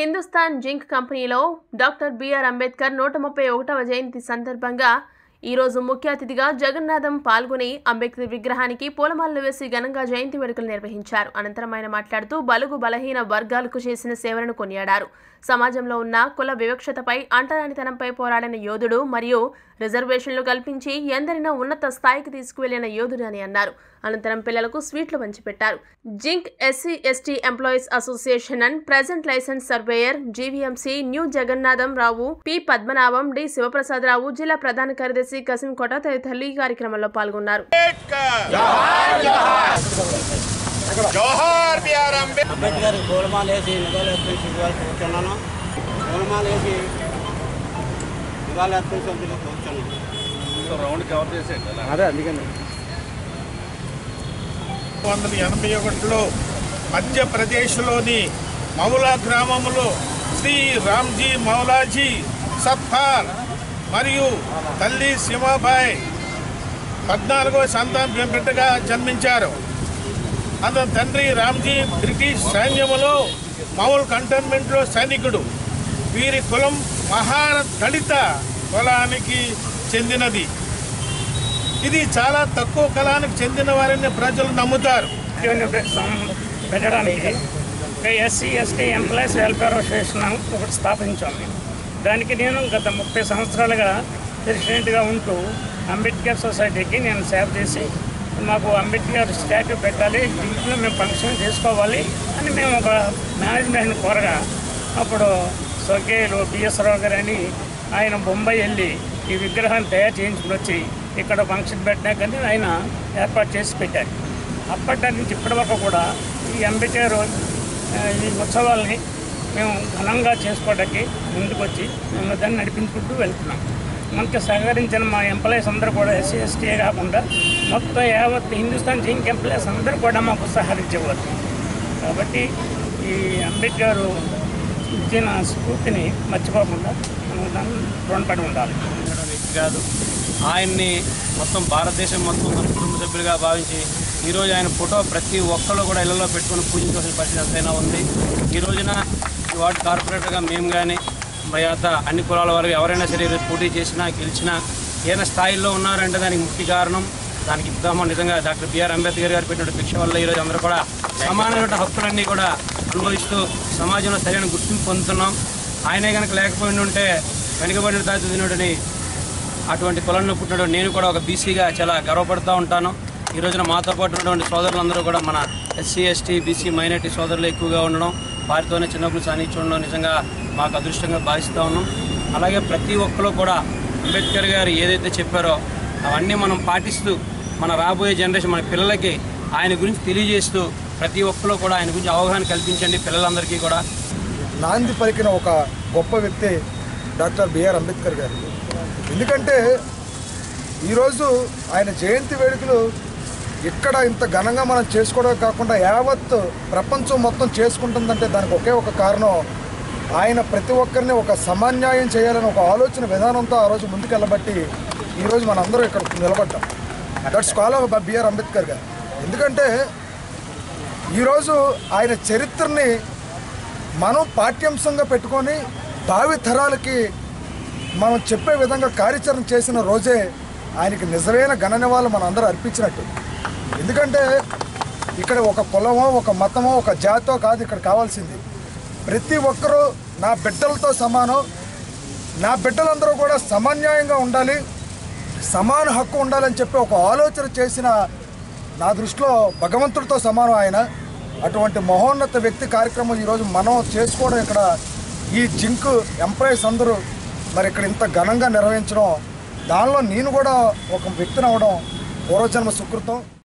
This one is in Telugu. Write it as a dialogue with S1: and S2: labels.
S1: హిందుస్థాన్ జింక్ కంపెనీలో డాక్టర్ బిఆర్ అంబేద్కర్ 131వ జయంతి సందర్భంగా ఈ రోజు ముఖ్య అతిథిగా జగన్నాథం పాల్గొని అంబేద్కర్ విగ్రహానికి పూలమాలలు వేసి ఘనంగా జయంతి వేడుకలు నిర్వహించారు. అనంతరం ఆయన మాట్లాడుతూ బలుగు బలహీన వర్గాలకు చేసిన సేవలను కొనియాడారు. సమాజంలో ఉన్న కుల వివక్షతపై అంటరానితనంపై పోరాడిన యోధుడు మరియు రిజర్వేషన్లు కల్పించి ఎందరినో ఉన్నత స్థాయికి తీసుకువెళ్లిన యోధుడు అని అన్నారు. అనంతరం పిల్లలకు స్వీట్లు పంచిపెట్టారు. Zinc SC/ST employees association and present license surveyor GVMC న్యూ జగన్నాథం రావు, P పద్మనాభం, D శివప్రసాద్ రావు, జిల్లా ప్రధాన కార్యదర్శి కసింకోట తదితరులు ఈ కార్యక్రమంలో పాల్గొన్నారు.
S2: జోహార్ బిఆర్ అంబేద్కర్ పూలమాలేసి కూర్చున్నాను. పూలమాలేసి రౌండ్ కవర్ చేసేది అదే. అందుకని 1981లో మధ్యప్రదేశ్లోని మౌలా గ్రామంలో శ్రీ రామ్జీ మౌలాజీ సత్పాల్ మరియు తల్లి సీమాబాయి 14వ సంతాన బిడ్డగా జన్మించారు. అతని తండ్రి రామ్జీ బ్రిటిష్ సైన్యంలో మౌల్ కంటోన్మెంట్లో సైనికుడు. వీరి కులం దళిత కులానికి చెందినది. ఇది చాలా తక్కువ కులానికి చెందిన వారిని ప్రజలు నమ్ముతారు.
S3: పెట్టడానికి SC/ST ఎంప్లాయీస్ వెల్ఫేర్ అసోసియేషన్ ఒకటి స్థాపించాము. దానికి నేను గత 30 సంవత్సరాలుగా ప్రెసిడెంట్గా ఉంటూ అంబేద్కర్ సొసైటీకి నేను సేవ చేసి మాకు అంబేద్కర్ స్టాట్యూ పెట్టాలి, దీంట్లో మేము ఫంక్షన్ చేసుకోవాలి అని మేము ఒక మేనేజ్మెంట్ కోరగా అప్పుడు స్వర్గీయులు BS రావు గారు అని ఆయన బొంబాయి వెళ్ళి ఈ విగ్రహాన్ని తయారు చేయించుకుని వచ్చి ఇక్కడ ఫంక్షన్ పెట్టినా కానీ ఆయన ఏర్పాటు చేసి పెట్టారు. అప్పటి నుంచి ఇప్పటి వరకు కూడా ఈ అంబేద్కర్ ఈ ఉత్సవాల్ని మేము ఘనంగా చేసుకోవడానికి ముందుకు వచ్చి మేము దాన్ని నడిపించుకుంటూ వెళ్తున్నాం. మనకి సహకరించిన మా ఎంప్లాయీస్ అందరూ కూడా SC/ST కాకుండా మొత్తం యావత్ హిందుస్థాన్ జింక్ ఎంప్లాయీస్ అందరూ కూడా మాకు సహకరించేవారు. కాబట్టి ఈ అంబేద్కర్ ఇచ్చిన స్ఫూర్తిని మర్చిపోకుండా మనం దాన్ని రుణపడి ఉండాలి.
S4: కాదు, ఆయన్ని మొత్తం భారతదేశం మొత్తం మన కుటుంబ సభ్యులుగా భావించి ఈరోజు ఆయన ఫోటో ప్రతి ఒక్కళ్ళు కూడా ఇళ్లలో పెట్టుకుని పూజించవలసిన పరిస్థితి ఎంతైనా ఉంది. ఈ రోజున వార్డు కార్పొరేటర్గా మేము కానీ తర్వాత అన్ని కులాల వారు ఎవరైనా సరే పోటీ చేసినా గెలిచినా ఏదైనా స్థాయిలో ఉన్నారంటే దానికి ముఖ్య కారణం దానికి ఉదాహరణ నిజంగా డాక్టర్ బిఆర్ అంబేద్కర్ గారు పెట్టిన భిక్ష వల్ల ఈరోజు అందరూ కూడా సమానమైన హక్కులన్నీ కూడా అనుభవిస్తూ సమాజంలో సరైన గుర్తింపు పొందుతున్నాం. ఆయనే కనుక లేకపోయి ఉంటే వెనుకబడిన తాత తినడని అటువంటి కులంలో పుట్టినప్పుడు నేను కూడా ఒక BCగా చాలా గర్వపడుతూ ఉంటాను. ఈ రోజున మాతో పాటు ఉన్నటువంటి సోదరులందరూ కూడా మన SC/ST BC మైనారిటీ సోదరులు ఎక్కువగా ఉండడం, వారితోనే చిన్నప్పుడు సాధించడం నిజంగా మాకు అదృష్టంగా భావిస్తూ ఉన్నాం. అలాగే ప్రతి ఒక్కరు కూడా అంబేద్కర్ గారు ఏదైతే చెప్పారో అవన్నీ మనం పాటిస్తూ మన రాబోయే జనరేషన్ మన పిల్లలకి ఆయన గురించి తెలియజేస్తూ ప్రతి ఒక్కరు కూడా ఆయన గురించి అవగాహన కల్పించండి. పిల్లలందరికీ కూడా
S5: నాంది పలికిన ఒక గొప్ప వ్యక్తి డాక్టర్ బిఆర్ అంబేద్కర్ గారు. ఎందుకంటే ఈరోజు ఆయన జయంతి వేడుకలు ఇక్కడ ఇంత ఘనంగా మనం చేసుకోవడం కాకుండా యావత్ ప్రపంచం మొత్తం చేసుకుంటుందంటే దానికి ఒకే ఒక కారణం, ఆయన ప్రతి ఒక్కరిని ఒక సమన్యాయం చేయాలని ఒక ఆలోచన విధానంతో ఆ రోజు ముందుకెళ్ళబట్టి ఈరోజు మనందరూ ఇక్కడ నిలబడ్డాం. That's call of B R Ambedkar garu. ఎందుకంటే ఈరోజు ఆయన చరిత్రని మనం పాఠ్యాంశంగా పెట్టుకొని భావి తరాలకి మనం చెప్పే విధంగా కార్యాచరణ చేసిన రోజే ఆయనకి నిజమైన గణనివాళులు మనం అందరూ అర్పించినట్టు. ఎందుకంటే ఇక్కడ ఒక కులమో ఒక మతమో ఒక జాతో కాదు ఇక్కడ కావాల్సింది. ప్రతి ఒక్కరూ నా బిడ్డలతో సమానం, నా బిడ్డలందరూ కూడా సమన్యాయంగా ఉండాలి, సమాన హక్కు ఉండాలని చెప్పి ఒక ఆలోచన చేసిన నా దృష్టిలో భగవంతుడితో సమానం ఆయన. అటువంటి మహోన్నత వ్యక్తి కార్యక్రమం ఈరోజు మనం చేసుకోవడం ఇక్కడ ఈ జింక్ ఎంప్లాయీస్ అందరూ మరి ఇక్కడ ఇంత ఘనంగా నిర్వహించడం, దానిలో నేను కూడా ఒక వ్యక్తిని అవ్వడం పూర్వజన్మ సుకృతం.